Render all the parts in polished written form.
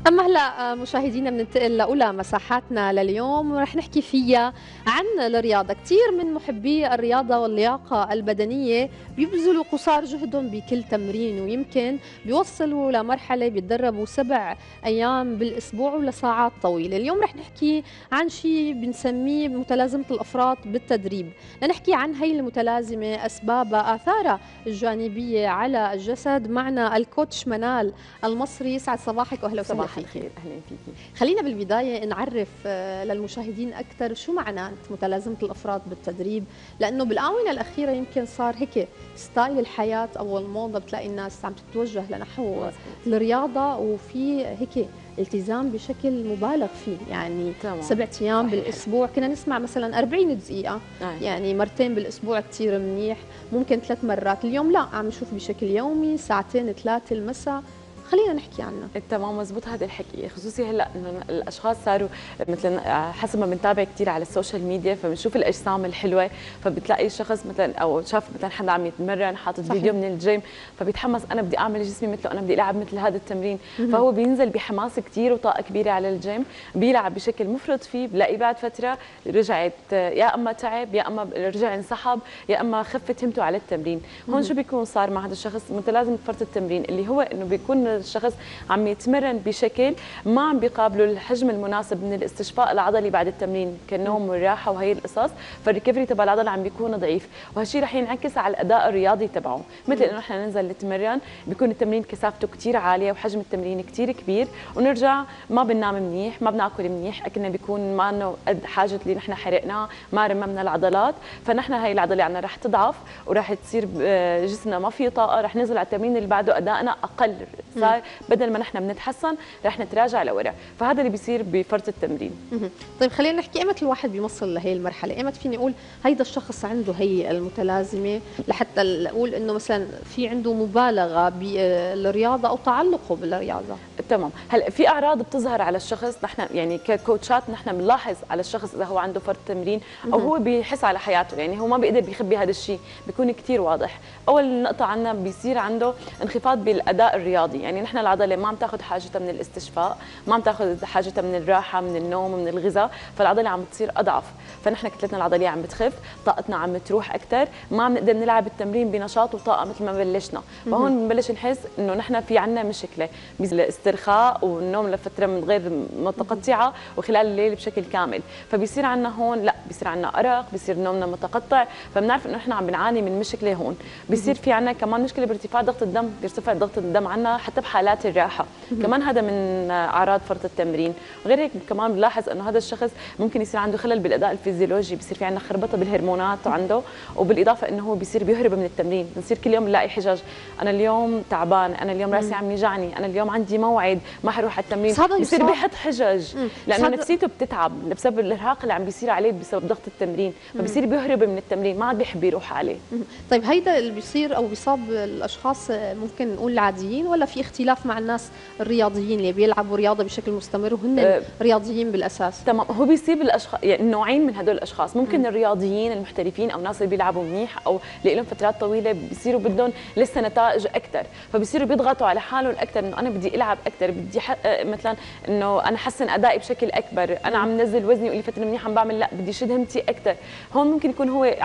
أما هلا مشاهدينا بننتقل لأولى مساحاتنا لليوم ورح نحكي فيها عن الرياضة. كثير من محبي الرياضة واللياقة البدنية بيبذلوا قصارى جهدهم بكل تمرين، ويمكن بيوصلوا لمرحلة بيتدربوا 7 أيام بالأسبوع ولساعات طويلة. اليوم رح نحكي عن شيء بنسميه متلازمة الأفراط بالتدريب، لنحكي عن هي المتلازمة، أسبابها، آثارها الجانبية على الجسد. معنا الكوتش منال المصري. سعد صباحك واهلا وسهلا صباح الخير، اهلا فيكي. خلينا بالبدايه نعرف للمشاهدين اكثر شو معنات متلازمه الافراط بالتدريب، لانه بالاونه الاخيره يمكن صار هيك ستايل الحياه او الموضه، بتلاقي الناس عم تتوجه لنحو الرياضه وفي هيك التزام بشكل مبالغ فيه، يعني 7 ايام بالاسبوع. كنا نسمع مثلا 40 دقيقه يعني مرتين بالاسبوع كثير منيح، ممكن 3 مرات. اليوم لا، عم نشوف بشكل يومي 2 3 المساء. خلينا نحكي عنه. تمام، مزبوط هذا الحكي، خصوصي هلا انه الاشخاص صاروا مثلا حسب ما بنتابع كثير على السوشيال ميديا، فبنشوف الاجسام الحلوه، فبتلاقي الشخص مثلا او شاف مثلا حدا عم يتمرن حاطط فيديو من الجيم، فبيتحمس انا بدي اعمل جسمي مثله، انا بدي العب مثل هذا التمرين، فهو بينزل بحماس كثير وطاقه كبيره على الجيم، بيلعب بشكل مفرط فيه، بلاقي بعد فتره رجعت يا اما تعب يا اما رجع انسحب يا اما خفت همته على التمرين. هون شو بيكون صار مع هذا الشخص؟ متلازمه فرط التمرين، اللي هو انه بيكون الشخص عم يتمرن بشكل ما عم بيقابله الحجم المناسب من الاستشفاء العضلي بعد التمرين كالنوم والراحه وهي القصص، فالريكفري تبع العضله عم بيكون ضعيف، وهالشيء رح ينعكس على الاداء الرياضي تبعه، مثل انه نحن ننزل نتمرن بيكون التمرين كثافته كثير عاليه وحجم التمرين كثير كبير، ونرجع ما بننام منيح، ما بناكل منيح، اكلنا بيكون ما انه قد حاجه اللي نحن حرقناه، ما رممنا العضلات، فنحن هي العضله عندنا رح تضعف وراح تصير جسمنا ما فيه طاقه، رح ننزل على التمرين اللي بعده ادائنا اقل، صار بدل ما نحن بنتحسن رح نتراجع لورا، فهذا اللي بيصير بفرط التمرين. طيب خلينا نحكي ايمت الواحد بيوصل لهي المرحله؟ ايمت فيني اقول هيدا الشخص عنده هي المتلازمه، لحتى نقول انه مثلا في عنده مبالغه بالرياضه او تعلقه بالرياضه؟ تمام، هلا في اعراض بتظهر على الشخص، نحن يعني ككوتشات نحن بنلاحظ على الشخص اذا هو عنده فرط تمرين او هو بيحس على حياته، يعني هو ما بيقدر بيخبي هذا الشيء، بيكون كثير واضح. اول نقطه عندنا بيصير عنده انخفاض بالاداء الرياضي، يعني نحن العضله ما عم تاخذ حاجتها من الاستشفاء، ما عم تاخذ حاجتها من الراحه، من النوم، من الغذاء، فالعضله عم تصير اضعف، فنحن كتلتنا العضليه عم بتخف، طاقتنا عم تروح اكثر، ما عم نقدر نلعب التمرين بنشاط وطاقه مثل ما بلشنا، فهون بنبلش نحس انه نحن في عندنا مشكله بالاسترخاء والنوم لفتره من غير متقطعه وخلال الليل بشكل كامل، فبيصير عندنا هون لا، بيصير عندنا ارق، بيصير نومنا متقطع، فبنعرف انه نحن عم بنعاني من مشكله هون. بيصير في عندنا كمان مشكله بارتفاع ضغط الدم، بيرتفع ضغط الدم عندنا حتى بحالات الراحه، كمان هذا من اعراض فرط التمرين. غير هيك كمان بنلاحظ انه هذا الشخص ممكن يصير عنده خلل بالاداء الفيزيولوجي، بيصير في عندنا خربطه بالهرمونات عنده، وبالاضافه انه هو بيصير بيهرب من التمرين، بنصير كل يوم نلاقي حجج، انا اليوم تعبان، انا اليوم راسي عم يجعني، انا اليوم عندي موعد ما حروح على التمرين، بيصير بيحط حجج لانه نفسيته بتتعب بسبب الارهاق اللي عم بيصير عليه بسبب ضغط التمرين، فبيصير بيهرب من التمرين، ما عاد بيحب يروح عليه. طيب هيدا اللي بيصير او بيصاب الاشخاص ممكن نقول العاديين، ولا في اختلاف مع الناس الرياضيين اللي بيلعبوا رياضه بشكل مستمر وهن رياضيين بالاساس؟ تمام، هو بيصيب الاشخاص يعني نوعين من هدول الاشخاص، ممكن الرياضيين المحترفين او الناس اللي بيلعبوا منيح او اللي لهم فترات طويله بيصيروا بدهم لسه نتائج اكثر، فبيصيروا بيضغطوا على حالهم اكثر، انه انا بدي العب اكثر، بدي مثلا انه انا احسن ادائي بشكل اكبر، انا عم نزل وزني ولي فتره منيحه عم بعمل، لا بدي شد همتي اكثر. هون ممكن يكون هو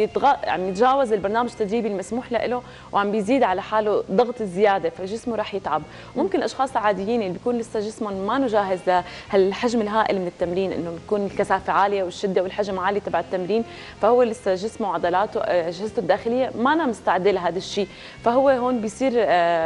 عم يتجاوز البرنامج التدريبي المسموح له وعم بيزيد على حاله ضغط الزياده، فجسمه راح يتعب. ممكن الاشخاص العاديين اللي بيكون لسه جسمهم ما جاهز لهالحجم الهائل من التمرين، انه بتكون الكثافه عاليه والشده والحجم عالي تبع التمرين، فهو لسه جسمه وعضلاته اجهزته الداخليه ما أنا مستعده لهذا الشيء، فهو هون بيصير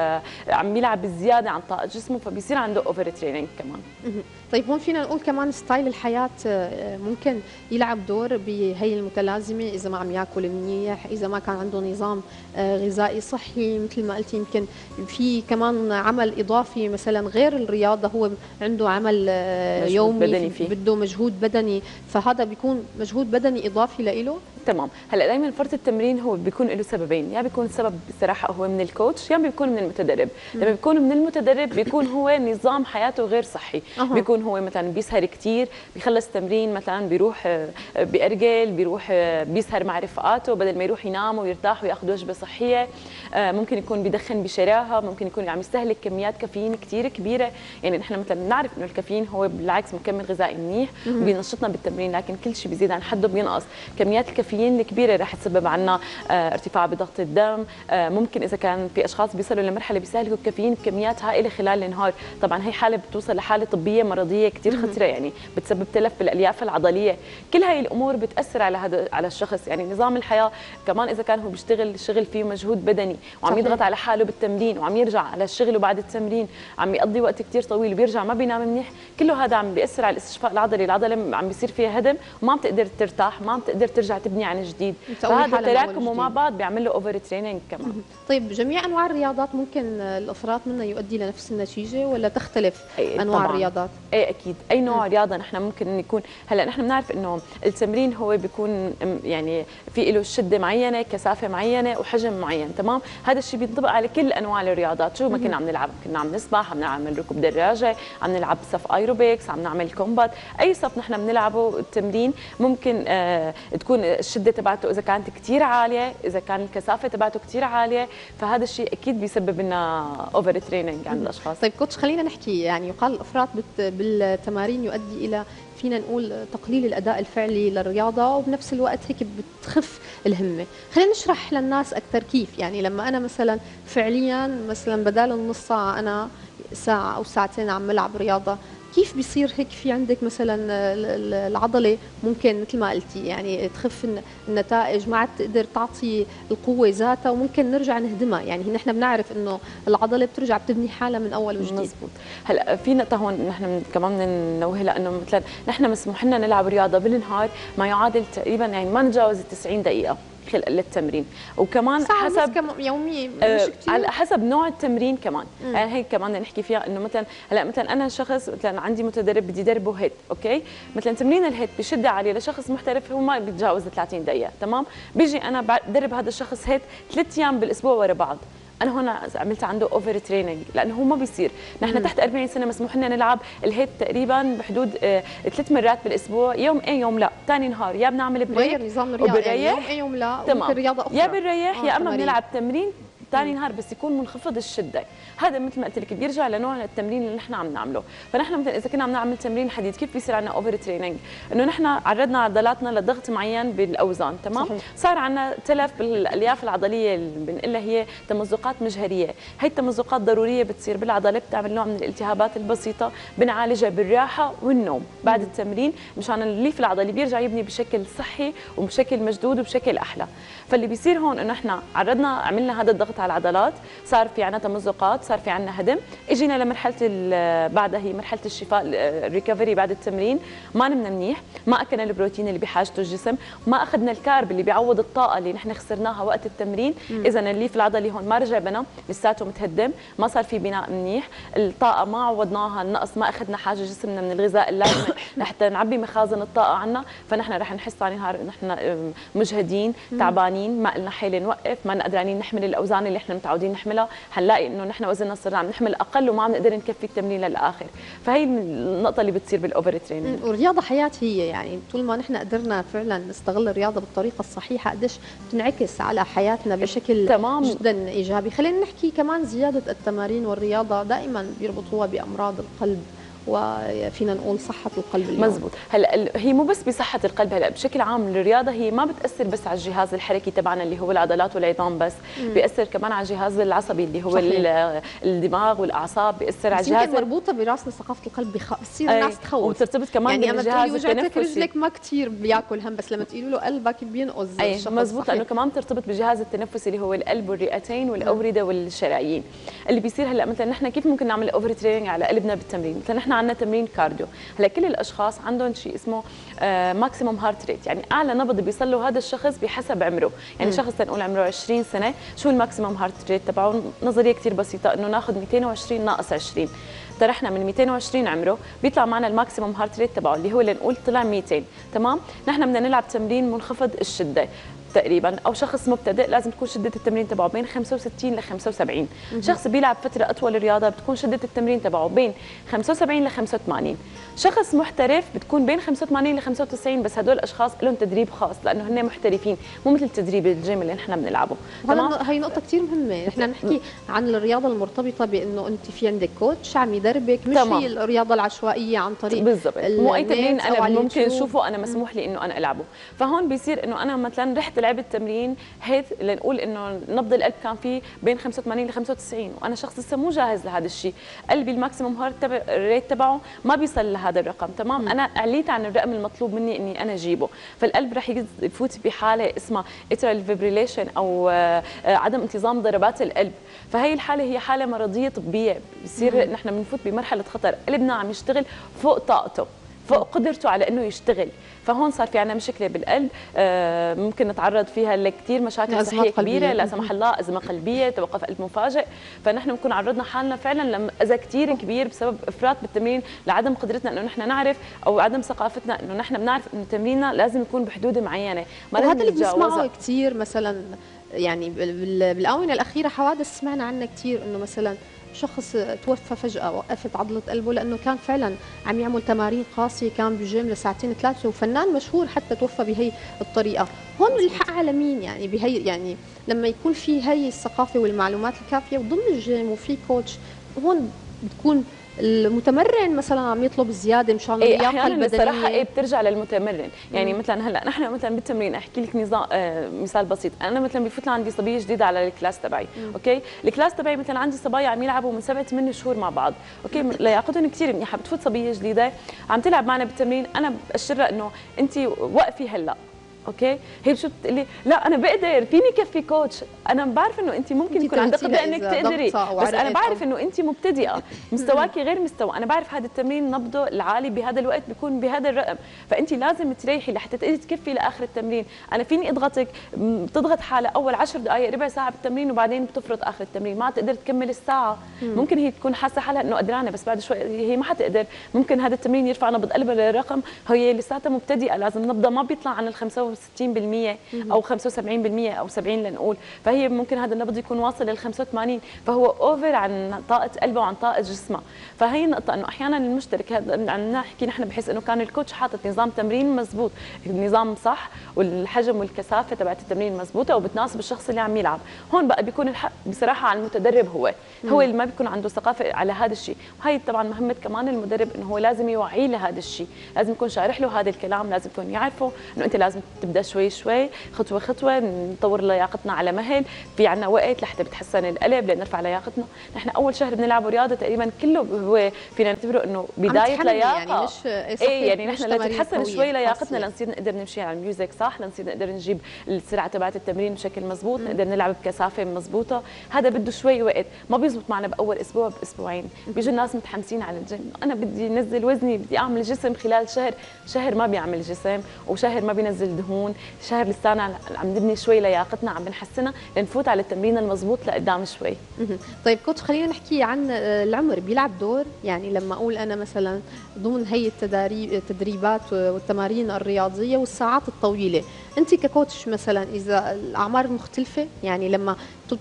عم يلعب بزياده عن طاقه جسمه، فبيصير عنده اوفر تريننج كمان. طيب هون فينا نقول كمان ستايل الحياه ممكن يلعب دور بهي المتلازمه، اذا ما عم ياكل منيح، اذا ما كان عنده نظام غذائي صحي، مثل ما قلتي يمكن في كمان عمل اضافي مثلا غير الرياضه، هو عنده عمل يومي بده مجهود بدني، فهذا بيكون مجهود بدني اضافي له. تمام. هلا دائما فرط التمرين هو بيكون له سببين، يا بيكون السبب بصراحه هو من الكوتش، يا بيكون من المتدرب. لما بيكون من المتدرب بيكون هو نظام حياته غير صحي. بيكون هو مثلا بيسهر كثير، بيخلص تمرين مثلا بيروح بيأرجل، بيروح بيسهر مع رفقاته بدل ما يروح ينام ويرتاح وياخذ وجبه صحيه. ممكن يكون بيدخن بشراهه، ممكن يكون عم يستهلك كميات كافيين كثير كبيره. يعني نحن مثلا بنعرف انه الكافيين هو بالعكس مكمل غذائي منيح وبينشطنا بالتمرين، لكن كل شيء بيزيد عن حده بينقص. كميات الكافيين الكبيره رح تسبب عنا ارتفاع بضغط الدم. ممكن اذا كان في اشخاص بيصلوا لمرحله بيستهلكوا الكافيين بكميات هائله خلال النهار، طبعا هي حاله بتوصل لحاله طبيه مرضيه كثير خطيره، يعني بتسبب تلف بالالياف العضليه. كل هاي الامور بتاثر على الشخص. يعني نظام الحياه كمان اذا كان هو بيشتغل شغل فيه مجهود بدني وعم يضغط على حاله بالتمرين وعم يرجع على الشغل وبعد التمرين عم يقضي وقت كثير طويل وبيرجع ما بينام منيح، كله هذا عم بياثر على الاستشفاء العضلي. العضله عم بيصير فيها هدم وما عم تقدر ترتاح، ما عم تقدر ترجع تبني عن جديد، فهذا تراكمه مع بعض بيعمل له اوفر تريننج كمان. طيب جميع انواع الرياضات ممكن الافراط منها يؤدي لنفس النتيجه ولا تختلف انواع طبعاً. الرياضات؟ ايه اكيد، اي نوع رياضه نحن ممكن يكون. هلا نحن بنعرف انه التمرين هو بيكون يعني في له شده معينه، كثافه معينه وحجم معين، تمام؟ هذا الشيء بينطبق على كل انواع الرياضات. شو ما كنا عم نلعب، كنا عم نسبح، عم نعمل ركوب دراجه، عم نلعب صف ايروبكس، عم نعمل كومبات، اي صف نحن بنلعبه التمرين ممكن تكون الشده تبعته اذا كانت كثير عاليه، اذا كان الكثافه تبعته كثير عاليه، فهذا الشيء اكيد بيسبب لنا اوفر تريننج عند الاشخاص. طيب كوتش خلينا نحكي، يعني يقال الافراط بالتمارين يؤدي الى فينا نقول تقليل الاداء الفعلي للرياضه وبنفس الوقت هيك بتخف الهمه. خلينا نشرح للناس اكثر كيف، يعني لما انا مثلا فعليا مثلا بدال النص ساعه انا ساعه او ساعتين عم بلعب رياضه، كيف بيصير هيك في عندك مثلا العضله ممكن مثل ما قلتي يعني تخف النتائج، ما عاد تقدر تعطي القوه ذاتها وممكن نرجع نهدمها. يعني نحن بنعرف انه العضله بترجع بتبني حالها من اول وجديد. مزبوط. هلا في نقطه هون نحن كمان بدنا ننوه لها، انه مثلا نحن مسموح لنا نلعب رياضه بالنهار ما يعادل تقريبا يعني ما نتجاوز 90 دقيقه للتمرين، وكمان حسب يوميا على حسب نوع التمرين كمان. يعني هيك كمان بدنا نحكي فيها، انه مثلا هلا مثلا انا شخص مثلا عندي متدرب بدي دربه هيد، اوكي؟ مثلا تمرين الهيد بشده عاليه لشخص محترف هو ما بيتجاوز 30 دقيقه، تمام؟ بيجي انا بدرب هذا الشخص هيد 3 ايام بالاسبوع ورا بعض، انا هون عملت عنده اوفر تريننج، لانه هو ما بيصير. نحن تحت 40 سنه مسموح لنا نلعب الهيد تقريبا بحدود 3 مرات بالاسبوع، يوم ايه يوم لا، ثاني نهار يا بنعمل بريك نظام الرياضه يعني يوم ايه يوم لا، وممكن رياضه اخرى يا بنريح يا اما بنلعب تمرين ثاني نهار بس يكون منخفض الشده. هذا مثل ما قلت لك بيرجع لنوع التمرين اللي نحن عم نعمله. فنحن مثلا اذا كنا عم نعمل تمرين حديد كيف بيصير عندنا اوفر تريننج؟ انه نحن عرضنا عضلاتنا لضغط معين بالاوزان، تمام؟ صحيح. صار عندنا تلف بالالياف العضليه اللي بنقول لها هي تمزقات مجهريه. هي التمزقات ضروريه بتصير بالعضله، بتعمل نوع من الالتهابات البسيطه، بنعالجها بالراحه والنوم بعد التمرين مشان الليف العضلي بيرجع يبني بشكل صحي وبشكل مجدود وبشكل احلى. فاللي بيصير هون انه احنا عرضنا عملنا هذا الضغط على العضلات، صار في عنا تمزقات، صار في عنا هدم، اجينا لمرحله بعدها هي مرحله الشفاء الريكفري بعد التمرين، ما نمنا منيح، ما اكلنا البروتين اللي بحاجته الجسم، ما اخذنا الكارب اللي بيعوض الطاقه اللي نحن خسرناها وقت التمرين، اذا الليف العضلي هون ما رجع بنى، لساته متهدم، ما صار في بناء منيح، الطاقه ما عوضناها، النقص ما اخذنا حاجه جسمنا من الغذاء اللازم لحتى نعبي مخازن الطاقه عنا، فنحن رح نحس ثاني نهار نحن مجهدين، تعبانين، ما لنا حيل نوقف، ما قادرين نحمل الاوزان اللي احنا متعودين نحملها، حنلاقي انه نحن وزننا صرنا عم نحمل اقل وما عم نقدر نكفي التمرين للاخر، فهي النقطه اللي بتصير بالاوفر تريننج. والرياضه حياه هي، يعني طول ما نحن قدرنا فعلا نستغل الرياضه بالطريقه الصحيحه قديش بتنعكس على حياتنا بشكل تمام جدا ايجابي. خلينا نحكي كمان زياده التمارين والرياضه دائما بيربطوها بامراض القلب وفينا نقول صحة القلب اليوم. مزبوط. هلا هي مو بس بصحة القلب، هلا بشكل عام الرياضة هي ما بتأثر بس على الجهاز الحركي تبعنا اللي هو العضلات والعظام بس، بيأثر كمان على الجهاز العصبي اللي هو الدماغ والأعصاب، بيأثر على الجهاز مربوطة براسنا ثقافة القلب بتصير الناس تخوف، وترتبط كمان يعني بالجهاز التنفسي. رجلك ما كثير بياكل هم، بس لما تقولوا له قلبك بينقص الشخص. مزبوط، لأنه كمان ترتبط بالجهاز التنفسي اللي هو القلب والرئتين والأوردة والشرايين. اللي بيصير هلا مثلا نحن كيف ممكن نعمل اوفر تريننج على قلبنا بالتمرين؟ مثلا نحن عندنا تمرين كارديو، هلا كل الاشخاص عندهم شيء اسمه ماكسيموم هارت ريت، يعني اعلى نبض بيصله هذا الشخص بحسب عمره، يعني شخص تنقول عمره 20 سنه، شو الماكسيموم هارت ريت تبعه؟ نظريه كثير بسيطه، انه ناخذ 220 ناقص 20، اقترحنا من 220 عمره بيطلع معنا الماكسيموم هارت ريت تبعه اللي هو لنقول طلع 200. تمام، نحن بدنا نلعب تمرين منخفض الشده تقريبا، او شخص مبتدئ لازم تكون شده التمرين تبعه بين 65 ل 75. شخص بيلعب فتره اطول رياضه بتكون شده التمرين تبعه بين 75 ل 85. شخص محترف بتكون بين 85 ل 95، بس هدول الاشخاص لهم تدريب خاص لانه هن محترفين، مو مثل تدريب الجيم اللي نحن بنلعبه. تمام، هي نقطه كثير مهمه. نحن نحكي عن الرياضه المرتبطه بانه انت في عندك كوتش عم يدربك، مش هي الرياضه العشوائيه عن طريق بالضبط. مو اي تمرين انا ممكن اشوفه انا مسموح لي انه انا العبه. فهون بيصير انه انا مثلا رحت لعبت تمرين هيك لنقول انه نبض القلب كان فيه بين 85 ل 95، وانا شخص لسه مو جاهز لهذا الشيء، قلبي الماكسيموم هارت ريت تبعه ما بيصل لهذا الرقم. تمام، انا عليت عن الرقم المطلوب مني اني انا اجيبه، فالقلب رح يفوت بحاله اسمها اترال فيبريليشن او عدم انتظام ضربات القلب. فهي الحاله هي حاله مرضيه طبيه، بصير نحن بنفوت بمرحله خطر، قلبنا عم يشتغل فوق طاقته، فوق قدرته على انه يشتغل. فهون صار في عنا مشكله بالقلب، ممكن نتعرض فيها لكثير مشاكل صحيه كبيره، لا سمح الله ازمه قلبيه، توقف قلب مفاجئ. فنحن بنكون عرضنا حالنا فعلا لاذى كثير كبير بسبب افراط بالتمرين، لعدم قدرتنا انه نحن نعرف او عدم ثقافتنا انه نحن بنعرف انه تمريننا لازم يكون بحدود معينه، ما لازم وهذا اللي بنسمعه كثير مثلا، يعني بالاونه الاخيره حوادث سمعنا عنها كثير، انه مثلا شخص توفى فجأة، وقفت عضلة قلبه لأنه كان فعلا عم يعمل تمارين قاسية، كان بجيم لساعتين ثلاثة، وفنان مشهور حتى توفى بهي الطريقة. هون الحق على مين يعني بهي؟ يعني لما يكون في هي الثقافة والمعلومات الكافية وضمن الجيم وفي كوتش، هون بتكون المتمرن مثلا عم يطلب زياده مشان اللياقه البدنيه. الصراحه بترجع للمتمرن، يعني مثلا هلا نحن مثلا بالتمرين احكي لك نظام مثال بسيط، انا مثلا بفوت عندي صبيه جديده على الكلاس تبعي، اوكي، الكلاس تبعي مثلا عندي صبايا عم يلعبوا من 7 8 شهور مع بعض، اوكي، لياقتهم كثير منيحه، بتفوت صبيه جديده عم تلعب معنا بالتمرين، انا باشرها انه انت وقفي هلا، اوكي، هي شو بتقلي؟ لا انا بقدر، فيني كفي كوتش، انا بعرف انه انت ممكن يكون عندك قدره انك تقدري، بس انا بعرف انه انت مبتدئه، مستواكي غير مستوى، انا بعرف هذا التمرين نبضه العالي بهذا الوقت بيكون بهذا الرقم، فانت لازم تريحي لحتى تقدري تكفي لاخر التمرين. انا فيني اضغطك، بتضغط حالها اول 10 دقائق ربع ساعه بالتمرين، وبعدين بتفرط اخر التمرين، ما تقدر تكمل الساعه. ممكن هي تكون حاسه حالها انه قدرانه، بس بعد شوي هي ما حتقدر، ممكن هذا التمرين يرفع نبض قلبها للرقم، هي لساتها مبتدئه، لازم نبضها ما بيطلع عن ال 65% او 75% او 70 لنقول، فهي ممكن هذا النبض يكون واصل لل 85، فهو اوفر عن طاقه قلبه وعن طاقه جسمه. فهي النقطه انه احيانا المشترك هذا عم نحكي نحن بحس انه كان الكوتش حاطط نظام تمرين مزبوط، النظام صح، والحجم والكثافه تبعت التمرين مزبوطه وبتناسب الشخص اللي عم يلعب. هون بقى بيكون الحق بصراحه على المتدرب، هو اللي ما بيكون عنده ثقافه على هذا الشيء، وهي طبعا مهمه كمان المدرب انه هو لازم يوعيه لهذا الشيء، لازم يكون شارح له هذا الكلام، لازم يكون يعرفه انه انت لازم تبدا شوي شوي، خطوه خطوه، نطور لياقتنا على مهل، في عنا وقت لحتى بتحسن القلب لنرفع لياقتنا. نحن اول شهر بنلعب رياضه تقريبا كله هو فينا نعتبره انه بدايه لياقه، يعني مش يعني نحن لتتحسن شوي لياقتنا لنصير نقدر نمشي على الميوزك صح، لنصير نقدر نجيب السرعه تبعت التمرين بشكل مزبوط، نقدر نلعب بكثافه مزبوطه. هذا بده شوي وقت، ما بيزبط معنا باول اسبوع باسبوعين. بيجوا الناس متحمسين على الجيم، انا بدي انزل وزني، بدي اعمل جسم خلال شهر ما بيعمل جسم، وشهر ما بينزل دهون، شهر لسانا عم نبني شوي لياقتنا، عم بنحسنها لنفوت على التمرين المزبوط لقدام شوي. طيب كوتش، خلينا نحكي عن العمر، بيلعب دور؟ يعني لما اقول انا مثلا ضمن هي التدريبات والتمارين الرياضيه والساعات الطويله، انت ككوتش مثلا اذا الاعمار مختلفه، يعني لما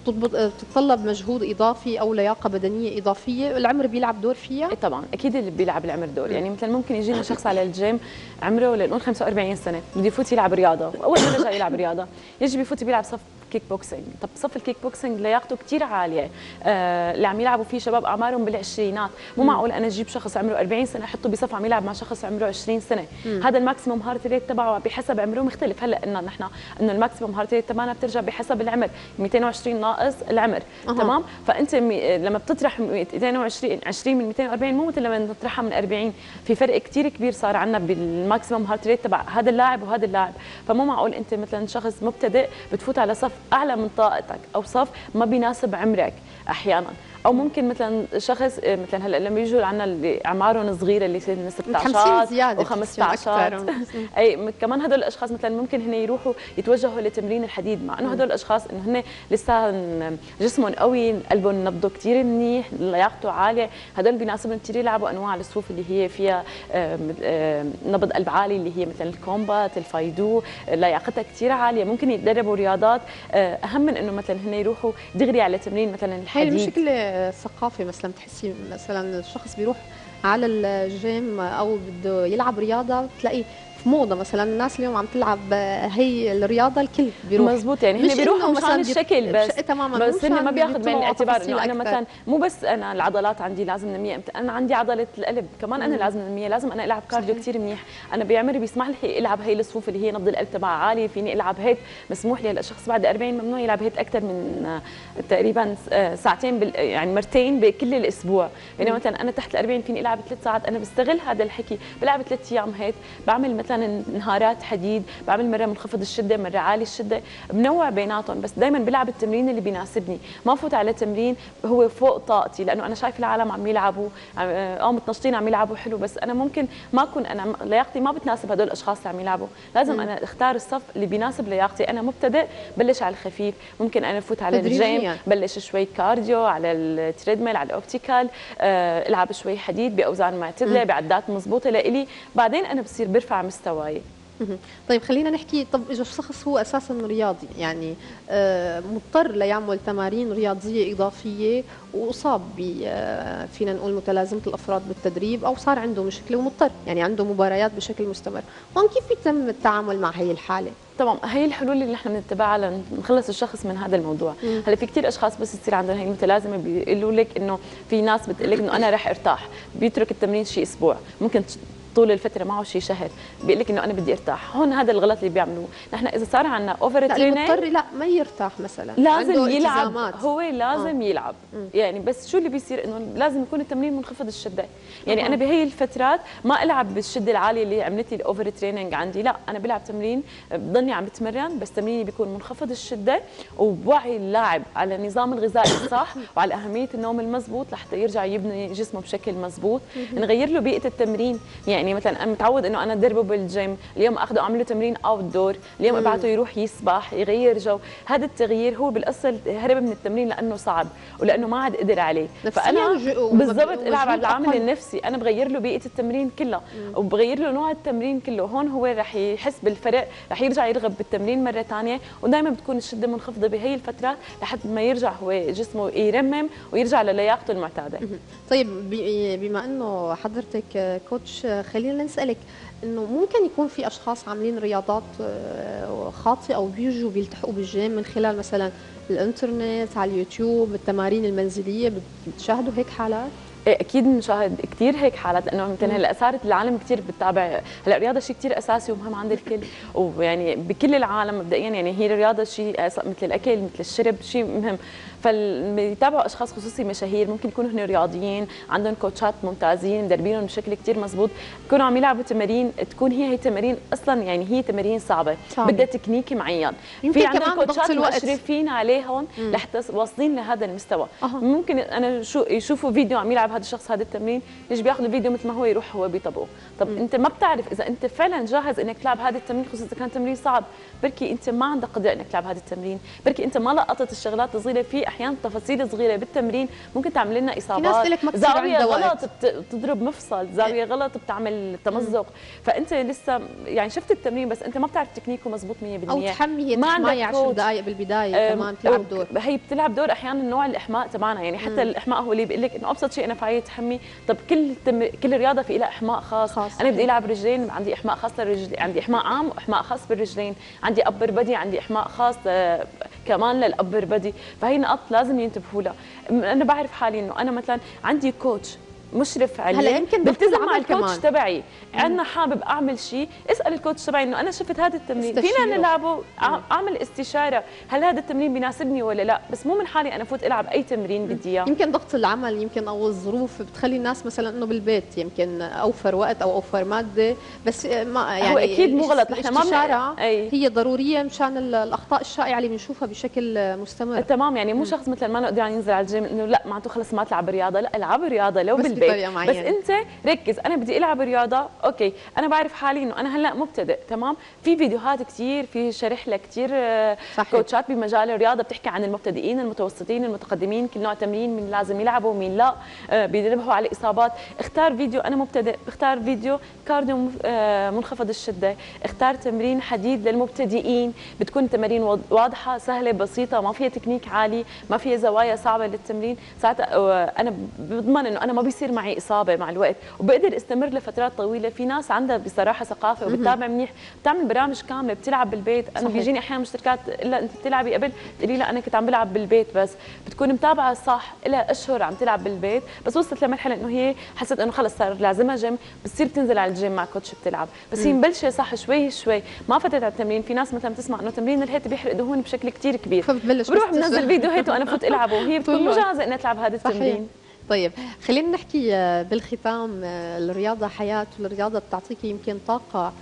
تتطلب مجهود اضافي او لياقه بدنيه اضافيه، العمر بيلعب دور فيها؟ ايه طبعا اكيد اللي بيلعب العمر دور، يعني مثلا ممكن يجينا شخص على الجيم عمره لنقول 45 سنه بده يفوت يلعب رياضه، واول مره جاي يلعب رياضه يجي بيفوت بيلعب صف كيك بوكسينج. طب صف الكيك بوكسينج لياقته كثير عاليه، اللي عم يلعبوا فيه شباب اعمارهم بالعشرينات، مو معقول انا اجيب شخص عمره 40 سنه احطه بصف عم يلعب مع شخص عمره 20 سنه. هذا الماكسيموم هارت ريت تبعه بحسب عمره مختلف. هلا قلنا نحن انه الماكسيموم هارت ريت تبعنا بترجع بحسب العمر، 220 ناقص العمر. تمام، فانت لما بتطرح 220 20 من 240 مو مثل لما نطرحها من 40، في فرق كثير كبير صار عندنا بالماكسيموم هارت ريت تبع هذا اللاعب وهذا اللاعب. فمو معقول انت مثلا شخص مبتدئ بتفوت على صف اعلى من طاقتك او صف ما بيناسب عمرك احيانا، او ممكن مثلا شخص مثلا هلا لما يجوا عندنا اللي اعمارهم صغيره اللي سن 16 و15 اي كمان هدول الاشخاص مثلا ممكن هن يروحوا يتوجهوا لتمرين الحديد، مع انه هدول الاشخاص انه هن لسه جسمهم قوي، قلبهم نبضه كثير منيح، لياقته عاليه، هدول بيناسبهم كثير يلعبوا انواع الصفوف اللي هي فيها نبض قلب عالي، اللي هي مثلا الكومبات، الفايدو، لياقتها كثير عاليه، ممكن يتدربوا رياضات اهم من انه مثلا هن يروحوا دغري على تمرين مثلا الحديد. هي مشكله ثقافه، مثلا بتحسي مثلا الشخص بيروح على الجيم او بده يلعب رياضه، بتلاقي في موضه مثلا الناس اليوم عم تلعب هي الرياضه، الكل بيروح. مزبوط، يعني هن بيروحوا مشان الشكل بس تماما، بس هن ما بياخذ بعين الاعتبار انه انا مثلا مو بس انا العضلات عندي لازم نميها، انا عندي عضله القلب كمان انا لازم نميها، لازم انا العب كارديو كثير منيح، انا بعمري بيسمح لي العب هي الصفوف اللي هي نبض القلب تبعها عالي، فيني العب هيك مسموح لي. هلا الشخص بعد 40 ممنوع يلعب هيك اكثر من تقريبا ساعتين يعني مرتين بكل الاسبوع، يعني مثلا انا تحت ال 40 فيني العب 3 ساعات، انا بستغل هذا الحكي بلعب 3 ايام هيك، بعمل مثلا نهارات حديد، بعمل مره منخفض الشده مره عالي الشده، بنوع بيناتهم، بس دائما بلعب التمرين اللي بيناسبني، ما فوت على تمرين هو فوق طاقتي، لانه انا شايف العالم عم يلعبوا متنشطين عم يلعبوا حلو، بس انا ممكن ما اكون انا لياقتي ما بتناسب هدول الاشخاص اللي عم يلعبوا، لازم انا اختار الصف اللي بيناسب لياقتي، انا مبتدئ بلش على الخفيف، ممكن انا افوت على الجيم بلش شوي كارديو على التريدميل على الاوبتيكال، العب شوي حديد باوزان معتدله بعدات مضبوطه لإلي، بعدين انا بصير برفع مستواي. طيب خلينا نحكي، طب اذا الشخص هو اساسا رياضي، يعني مضطر ليعمل تمارين رياضيه اضافيه واصاب فينا نقول متلازمه الافراط بالتدريب، او صار عنده مشكله ومضطر يعني عنده مباريات بشكل مستمر، هون كيف يتم التعامل مع هي الحاله؟ طبعا هي الحلول اللي نحن بنتبعها لنخلص الشخص من هذا الموضوع. هلا في كثير اشخاص بس يصير عندهم هي المتلازمه بيقولوا لك انه في ناس بتقول لك انه انا رح ارتاح، بيترك التمرين شيء اسبوع، ممكن طول الفتره معه شيء شهر، بيقول لك انه انا بدي ارتاح، هون هذا الغلط اللي بيعملوه، نحن اذا صار عندنا اوفر تريننج المضطر لا ما يرتاح مثلا، لازم يلعب، هو لازم يلعب، يعني بس شو اللي بيصير انه لازم يكون التمرين منخفض الشده، يعني انا بهي الفترات ما العب بالشده العاليه اللي عملت لي الاوفر تريننج عندي، لا انا بلعب تمرين بضلني عم بتمرن، بس تمريني بيكون منخفض الشده وبوعي اللاعب على النظام الغذائي الصح وعلى اهميه النوم المضبوط لحتى يرجع يبني جسمه بشكل مضبوط، نغير له بيئه التمرين، يعني مثلا انا متعود انه انا ادربه بالجيم، اليوم اخذه اعمل له تمرين اوت دور، اليوم ابعته يروح يسبح يغير جو، هذا التغيير هو بالاصل هرب من التمرين لانه صعب ولانه ما عاد قدر عليه، فانا بالضبط العب على العامل النفسي، انا بغير له بيئه التمرين كلها وبغير له نوع التمرين كله، هون هو رح يحس بالفرق، رح يرجع يرغب بالتمرين مره ثانيه، ودائما بتكون الشده منخفضه بهي الفترات لحد ما يرجع هو جسمه يرمم ويرجع للياقته المعتاده. طيب بما انه حضرتك كوتش، خلينا نسالك انه ممكن يكون في اشخاص عاملين رياضات خاطئه او بيجوا بيلتحقوا بالجيم من خلال مثلا الانترنت، على اليوتيوب، التمارين المنزليه، بتشاهدوا هيك حالات؟ اكيد بنشاهد كثير هيك حالات، لانه مثلا هلا صارت العالم كثير بتتابع، هلا الرياضه شيء كثير اساسي ومهم عند الكل، ويعني بكل العالم مبدئيا يعني هي الرياضه شيء مثل الاكل مثل الشرب شيء مهم، فبيتابعوا اشخاص خصوصي مشاهير ممكن يكونوا هن رياضيين عندهم كوتشات ممتازين مدربينهم بشكل كثير مضبوط، يكونوا عم يلعبوا تمارين تكون هي تمارين اصلا يعني هي تمارين صعبه بدها تكنيك معين، في عندنا كوتشات مشرفين عليهم لحتى واصلين لهذا المستوى، ممكن انا يشوفوا فيديو عم يلعب هذا الشخص هذا التمرين، يجي بياخذ الفيديو مثل ما هو يروح هو بيطبقه، طب انت ما بتعرف اذا انت فعلا جاهز انك تلعب هذا التمرين، خصوصا اذا كان تمرين صعب، بركي انت ما عندك قدره انك تلعب هذا التمرين، بركي انت ما لقطت الشغلات الصغيره، في احيانا تفاصيل صغيره بالتمرين ممكن تعمل لنا اصابات، زاويه غلط بتضرب مفصل، زاويه غلط بتعمل تمزق، فانت لسه يعني شفت التمرين بس انت ما بتعرف تكنيكه مضبوط 100%، او تحمي تحماية 10 دقائق بالبدايه كمان بتلعب دور، هي بتلعب دور احيانا نوع الاحماء تبعنا، يعني حتى الاحماء هو اللي بيقول لك انه ابسط شيء انا فعاليه تحمي، طب كل رياضه في لها احماء خاص، انا بدي العب رجلين عندي احماء خاص للرجل، عندي احماء عام واحماء خاص بالرجلين، عندي ابر بدي عندي احماء خاص كمان للابر بدي، فهي نقط لازم ينتبهوا لها، انا بعرف حالي انه انا مثلا عندي كوتش مشرف عليه، هلا يمكن بلتزم مع الكوتش تبعي. انا حابب اعمل شيء، اسال الكوتش تبعي انه انا شفت هذا التمرين فينا نلعبه، اعمل استشاره، هل هذا التمرين بيناسبني ولا لا؟ بس مو من حالي انا فوت العب اي تمرين بدي اياه. يمكن ضغط العمل يمكن او الظروف بتخلي الناس مثلا انه بالبيت يمكن اوفر وقت او اوفر ماده، بس ما يعني هو اكيد مو غلط، نحن ما هي ضروريه مشان الاخطاء الشائعه اللي بنشوفها بشكل مستمر. تمام، يعني مو شخص مثلا ما نقدر ينزل على الجيم انه لا معناته خلص ما تلعب رياضه، لا العب رياضه لو بالبيت، بس انت ركز. انا بدي العب رياضه، اوكي انا بعرف حالي انه انا هلا مبتدئ، تمام، في فيديوهات كثير، في شرح لك كثير كوتشات بمجال الرياضه بتحكي عن المبتدئين، المتوسطين، المتقدمين، كل نوع تمرين مين لازم يلعبه ومين لا، بينتبهوا على الاصابات. اختار فيديو انا مبتدئ، بختار فيديو كارديو منخفض الشده، اختار تمرين حديد للمبتدئين، بتكون تمارين واضحه سهله بسيطه، ما فيها تكنيك عالي، ما فيها زوايا صعبه للتمرين. ساعتها انا بضمن انه انا ما بيصير معي اصابه مع الوقت، وبقدر استمر لفترات طويله. في ناس عندها بصراحه ثقافه وبتتابع منيح، بتعمل برامج كامله، بتلعب بالبيت. انا بيجيني احيانا مشتركات، الا انت بتلعبي قبل؟ تقولي لا انا كنت عم بلعب بالبيت، بس بتكون متابعه صح، لها اشهر عم تلعب بالبيت، بس وصلت لمرحله انه هي حست انه خلص صار لازمها جيم، بتصير بتنزل على الجيم مع كوتش بتلعب. بس هي مبلشه صح شوي شوي، ما فتت على التمرين. في ناس مثلا بتسمع انه تمرين الهيت بيحرق دهون بشكل كثير كبير، بروح بنزل فيديو هيت وانا فوت العبه، وهي بتكون مو جاهزه انها تلعب هذا التمرين. طيب خلينا نحكي بالختام، الرياضة حياة، والرياضة بتعطيك يمكن طاقة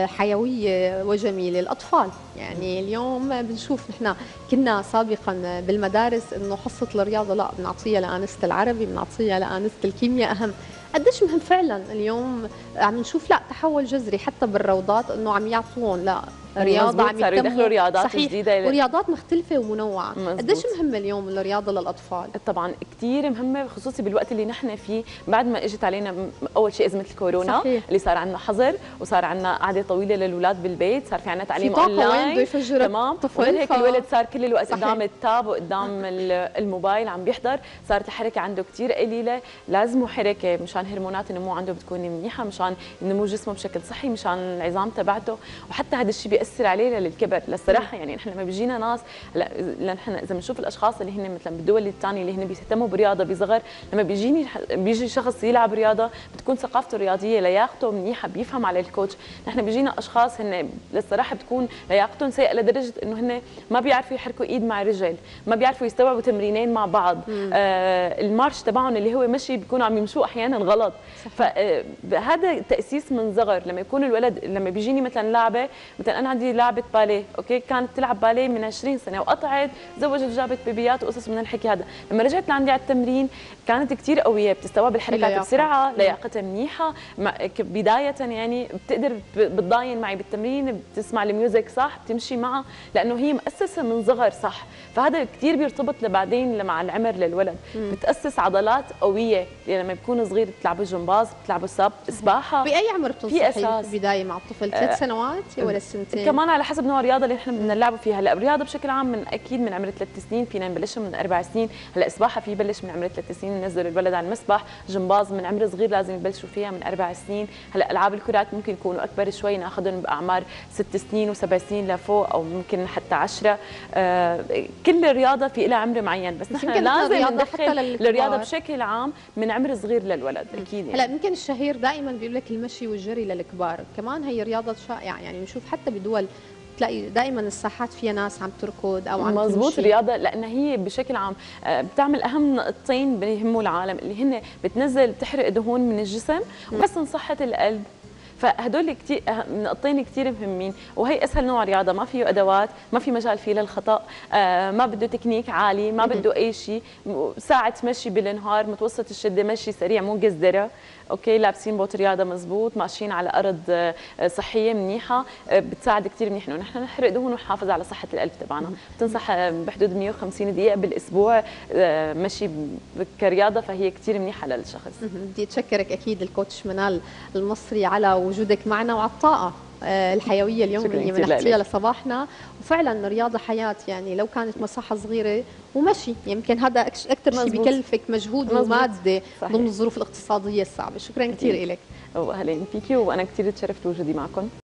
حيوية وجميلة. الأطفال يعني اليوم بنشوف نحن كنا سابقا بالمدارس إنه حصة الرياضة لا بنعطيها لآنسة العربي، بنعطيها لآنسة الكيمياء أهم. قديش مهم فعلا اليوم عم نشوف لا تحول جذري حتى بالروضات انه عم يعطون لا رياضه، عم يدخلوا رياضات صحيح جديده ورياضات مختلفه ومنوعه. قديش مهمه اليوم الرياضه للاطفال؟ طبعا كثير مهمه، خصوصي بالوقت اللي نحن فيه بعد ما اجت علينا اول شيء ازمه الكورونا. صحيح. اللي صار عندنا حظر وصار عندنا قعده طويله للاولاد بالبيت، صار في عندنا تعليم اونلاين، تمام، وغير هيك الولد صار كل الوقت صحيح. قدام التاب وقدام الموبايل عم بيحضر، صارت الحركه عنده كثير قليله. لازمه حركه مشان هرمونات النمو عنده بتكون منيحه، مشان نمو جسمه بشكل صحي، مشان العظام تبعته، وحتى هذا الشيء بياثر عليه للكبر. للصراحه يعني نحن لما بيجينا ناس، هلا نحن اذا بنشوف الاشخاص اللي هن مثلا بالدول الثانيه اللي هن بيهتموا برياضه بصغر، لما بيجي شخص يلعب رياضه بتكون ثقافته الرياضيه، لياقته منيحه، بيفهم على الكوتش. نحن بيجينا اشخاص هن للصراحه بتكون لياقتهم سيئه لدرجه انه هن ما بيعرفوا يحركوا ايد مع رجل، ما بيعرفوا يستوعبوا تمرينين مع بعض. المارش تبعهم اللي هو مشي بيكونوا عم يمشوا احيانا غلط. فهذا تاسيس من صغر. لما يكون الولد، لما بيجيني مثلا لعبه، مثلا انا عندي لعبه باليه، اوكي، كانت تلعب باليه من 20 سنه وقطعت، تزوجت وجابت بيبيات وقصص من الحكي هذا. لما رجعت لعندي على التمرين كانت كثير قويه، بتستوعب الحركات بسرعه، لياقتها منيحه بدايه، يعني بتقدر بتضاين معي بالتمرين، بتسمع الميوزك صح، بتمشي معها، لانه هي مؤسسه من صغر صح. فهذا كثير بيرتبط لبعدين مع العمر للولد. بتاسس عضلات قويه لما بيكون صغير، بتلعبوا جمباز، بتلعبوا سباحه. باي عمر بتنصحي البدايه مع الطفل؟ 3 سنوات ولا سنتين؟ كمان على حسب نوع الرياضه اللي نحن بدنا نلعبوا فيها. هلا الرياضه بشكل عام من اكيد من عمر 3 سنين، فينا نبلشها من 4 سنين. هلا السباحه في بلش من عمر 3 سنين، ننزل الولد على المسبح. جمباز من عمر صغير لازم يبلشوا فيها من 4 سنين. هلا العاب الكرات ممكن يكونوا اكبر شوي، ناخذهم باعمار 6 سنين و7 سنين لفوق، او ممكن حتى 10. كل رياضه في لها عمر معين، بس نحن لازم ندخل الرياضه بشكل عام من عمر صغير للولد اكيد. هلا يمكن الشهير دائما بيقول لك المشي والجري للكبار، كمان هي رياضه شائعه، يعني بنشوف حتى بدول تلاقي دائما الساحات فيها ناس عم تركض او عم مزبوط رياضه، لان هي بشكل عام بتعمل اهم نقطتين بيهموا العالم، اللي هن بتنزل تحرق دهون من الجسم وبحسن صحه القلب. فهدول كثير نقطتين كثير مهمين، وهي اسهل نوع رياضه، ما فيه ادوات، ما في مجال فيه للخطا، ما بده تكنيك عالي، ما بده اي شيء. ساعه مشي بالنهار، متوسط الشده، مشي سريع مو قزدره، اوكي، لابسين بوت رياضه مزبوط، ماشيين على ارض صحيه منيحه، بتساعد كثير منيح انه نحن نحرق دهون ونحافظ على صحه القلب تبعنا. بتنصح بحدود 150 دقيقه بالاسبوع مشي كرياضه، فهي كثير منيحه للشخص. بدي اتشكرك اكيد الكوتش منال المصري على وجودك معنا وعلى الطاقه الحيويه اليوم اللي منحتيها لصباحنا. وفعلا رياضه حياه، يعني لو كانت مساحه صغيره ومشي، يمكن هذا اكثر شيء بكلفك مجهود وماده ضمن الظروف الاقتصاديه الصعبه. شكرا كثير لك. واهلا فيكي، وانا كثير تشرفت بوجودي معكم.